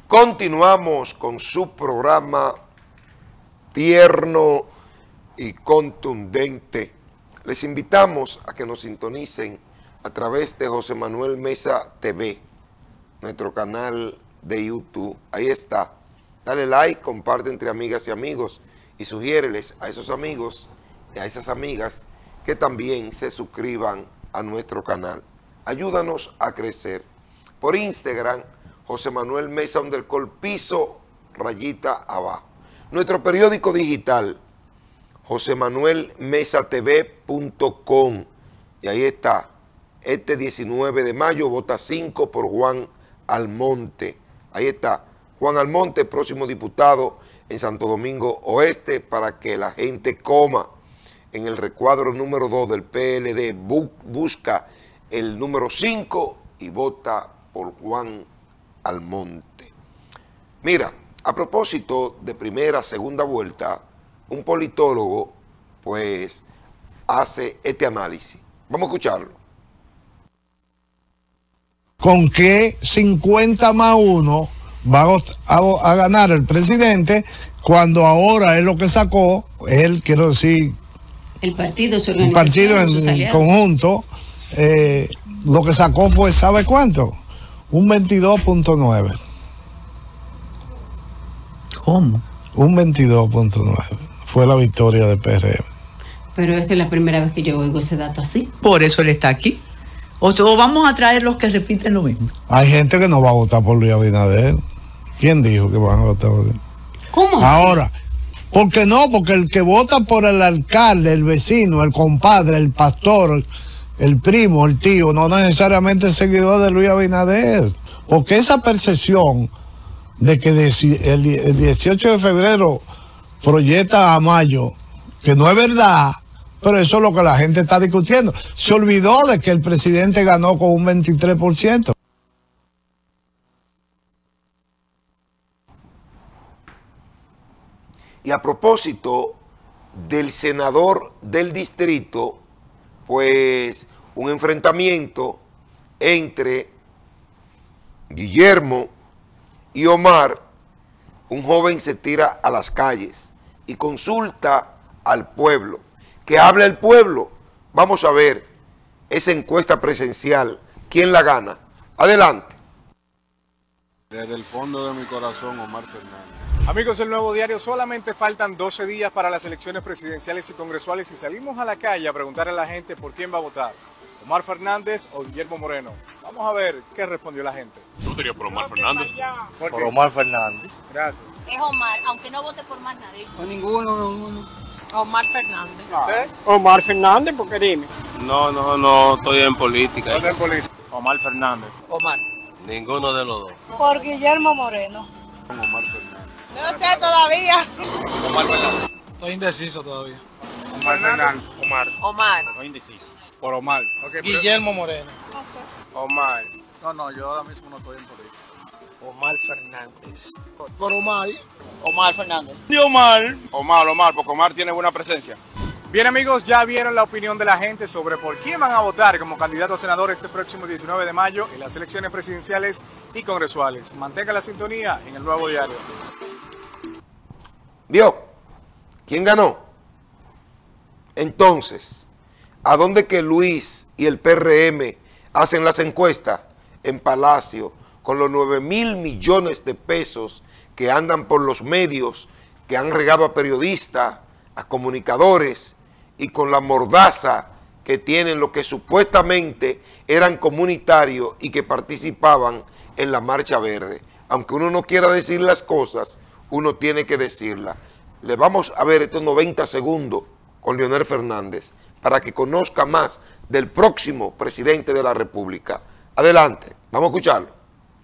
Continuamos con su programa tierno y contundente. Les invitamos a que nos sintonicen a través de José Manuel Mesa TV, nuestro canal de YouTube. Ahí está. Dale like, comparte entre amigas y amigos y sugiéreles a esos amigos y a esas amigas que también se suscriban a nuestro canal. Ayúdanos a crecer. Por Instagram, José Manuel Mesa _piso _ abajo. Nuestro periódico digital, josemanuelmesatv.com. Y ahí está. Este 19 de mayo, vota 5 por Juan Almonte. Ahí está. Juan Almonte, próximo diputado en Santo Domingo Oeste, para que la gente coma. En el recuadro número 2 del PLD, busca el número 5 y vota por Juan Almonte. Mira, a propósito de primera, segunda vuelta, un politólogo pues hace este análisis. Vamos a escucharlo. ¿Con qué 50 más 1 va a ganar el presidente cuando ahora es lo que sacó, él, quiero decir, el partido, su organización, el partido en conjunto, lo que sacó fue, ¿sabe cuánto? Un 22.9. ¿Cómo? Un 22.9 fue la victoria de PRM. Pero esta es la primera vez que yo oigo ese dato así. Por eso él está aquí. O vamos a traer los que repiten lo mismo. Hay gente que no va a votar por Luis Abinader. ¿Quién dijo que van a votar por él? ¿Cómo? Ahora, ¿por qué no? Porque el que vota por el alcalde, el vecino, el compadre, el pastor, el primo, el tío, no necesariamente es seguidor de Luis Abinader. Porque esa percepción de que el 18 de febrero proyecta a mayo, que no es verdad, pero eso es lo que la gente está discutiendo. Se olvidó de que el presidente ganó con un 23%. Y a propósito del senador del distrito, pues un enfrentamiento entre Guillermo y Omar, un joven se tira a las calles y consulta al pueblo. Que hable el pueblo. Vamos a ver esa encuesta presencial. ¿Quién la gana? Adelante. Desde el fondo de mi corazón, Omar Fernández. Amigos del Nuevo Diario, solamente faltan 12 días para las elecciones presidenciales y congresuales y salimos a la calle a preguntarle a la gente por quién va a votar, Omar Fernández o Guillermo Moreno. Vamos a ver qué respondió la gente. Yo diría por Omar Fernández. Por Omar Fernández. Gracias. Es Omar, aunque no vote por más nadie. No, ninguno. Omar Fernández. ¿Usted? Omar Fernández, porque dime. No estoy en política. No está en política. Omar Fernández. Omar. Ninguno de los dos. Por Guillermo Moreno. Omar Fernández. No sé todavía. Omar Fernández. Estoy indeciso todavía. Omar Fernández. Omar. Estoy indeciso. Por Omar. Okay, Guillermo Moreno. Omar. No, yo ahora mismo no estoy en política. Omar Fernández. Por Omar. Omar Fernández. Y Omar. Omar, porque Omar tiene buena presencia. Bien amigos, ya vieron la opinión de la gente sobre por quién van a votar como candidato a senador este próximo 19 de mayo en las elecciones presidenciales y congresuales. Mantenga la sintonía en el Nuevo Diario. ¿Vio? ¿Quién ganó? Entonces, ¿a dónde que Luis y el PRM hacen las encuestas? En Palacio, con los 9.000 millones de pesos que andan por los medios, que han regado a periodistas, a comunicadores, y con la mordaza que tienen los que supuestamente eran comunitarios y que participaban en la Marcha Verde. Aunque uno no quiera decir las cosas, uno tiene que decirlas. Le vamos a ver estos 90 segundos con Leonel Fernández para que conozca más del próximo presidente de la República. Adelante, vamos a escucharlo.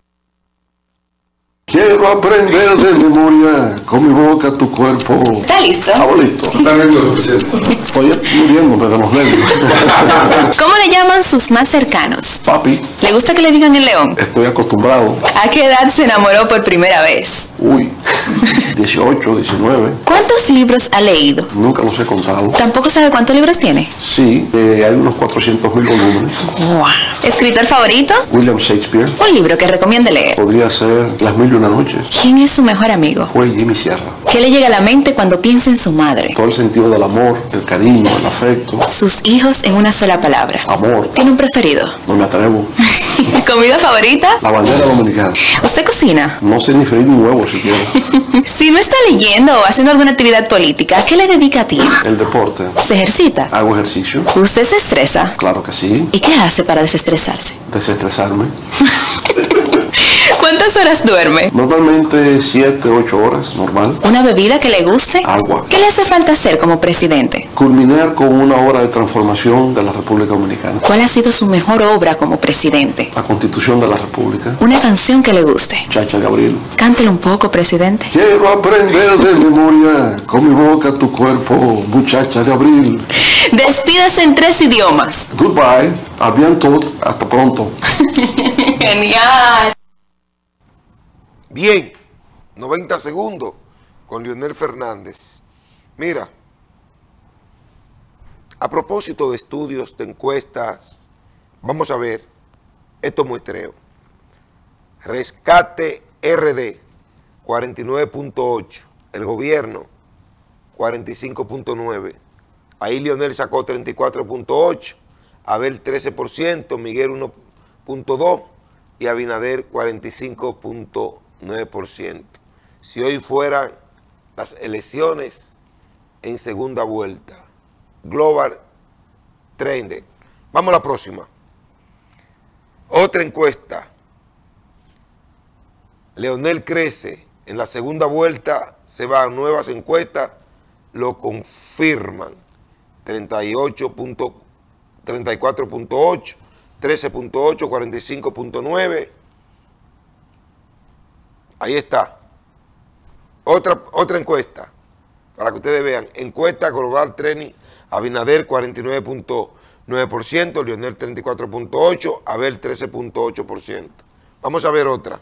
Quiero aprender de memoria con mi boca tu cuerpo. ¿Está listo? Abuelito. Oye, muriéndome de los nervios. ¿Cómo le llaman sus más cercanos? Papi. ¿Le gusta que le digan el león? Estoy acostumbrado. ¿A qué edad se enamoró por primera vez? Uy. 18, 19. ¿Cuántos libros ha leído? Nunca los he contado. ¿Tampoco sabe cuántos libros tiene? Sí, hay unos 400.000 volúmenes. Wow. ¿Escritor favorito? William Shakespeare. Un libro que recomiende leer. Podría ser Las Mil y Una Noches. ¿Quién es su mejor amigo? Fue Jimmy Sierra. ¿Qué le llega a la mente cuando piensa en su madre? Todo el sentido del amor, el cariño, el afecto. Sus hijos en una sola palabra. Amor. ¿Tiene un preferido? No me atrevo. ¿Comida favorita? La bandera dominicana. ¿Usted cocina? No sé ni freír un huevo siquiera. Si no está leyendo o haciendo alguna actividad política, ¿qué le dedica a ti? El deporte. ¿Se ejercita? Hago ejercicio. ¿Usted se estresa? Claro que sí. ¿Y qué hace para desestresarse? Desestresarme. ¿Cuántas horas duerme? Normalmente 7, 8 horas, normal. ¿Una bebida que le guste? Agua. ¿Qué le hace falta hacer como presidente? Culminar con una obra de transformación de la República Dominicana. ¿Cuál ha sido su mejor obra como presidente? La Constitución de la República. Una canción que le guste. Chacha Gabriel. Cántelo un poco, presidente. Quiero aprender de memoria con mi boca tu cuerpo, muchacha de abril. Despídase en 3 idiomas. Goodbye, a bientôt, hasta pronto. Genial. Bien, 90 segundos con Leonel Fernández. Mira, a propósito de estudios, de encuestas, vamos a ver estos muestreos. Rescate RD, 49.8. El gobierno, 45.9. Ahí Leonel sacó 34.8. Abel 13%, Miguel 1.2 y Abinader 45.9%. Si hoy fueran las elecciones en segunda vuelta. Global Trend. Vamos a la próxima. Otra encuesta. Leonel crece. En la segunda vuelta se van nuevas encuestas, lo confirman. 34.8, 13.8, 45.9. Ahí está. Otra encuesta, para que ustedes vean. Encuesta Global Trend, Abinader 49.9%, Leonel 34.8%, Abel 13.8%. Vamos a ver otra.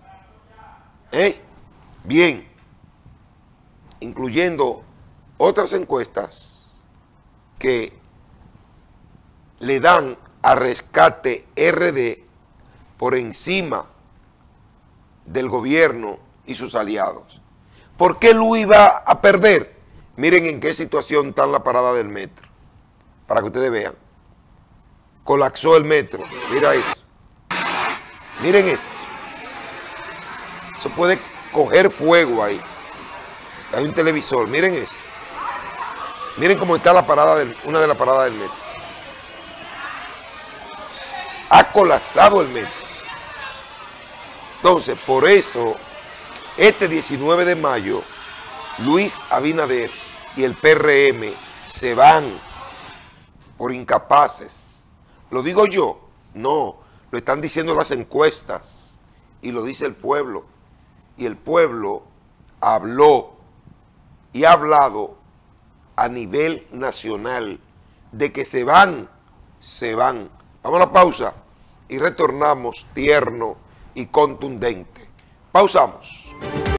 Bien. Incluyendo otras encuestas que le dan a Rescate RD por encima del gobierno y sus aliados. ¿Por qué Luis va a perder? Miren en qué situación está la parada del metro, para que ustedes vean. Colapsó el metro, mira eso. Miren eso. Se puede coger fuego ahí. Hay un televisor, miren eso. Miren cómo está la parada una de las paradas del metro. Ha colapsado el metro. Entonces, por eso, este 19 de mayo, Luis Abinader y el PRM se van por incapaces. ¿Lo digo yo? No, lo están diciendo las encuestas y lo dice el pueblo. Y el pueblo habló y ha hablado a nivel nacional de que se van. Vamos a la pausa y retornamos tierno y contundente. Pausamos.